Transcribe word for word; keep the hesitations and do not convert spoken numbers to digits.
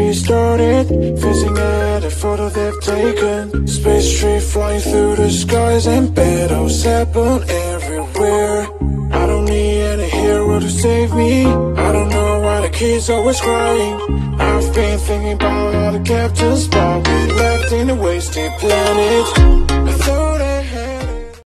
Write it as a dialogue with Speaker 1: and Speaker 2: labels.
Speaker 1: restarted, facing at a photo they've taken. Space tree flying through the skies, and battles happen everywhere. I don't need any hero to save me. I don't know why the kids always crying. I've been thinking about all the captains, but we left in a wasted planet. I thought I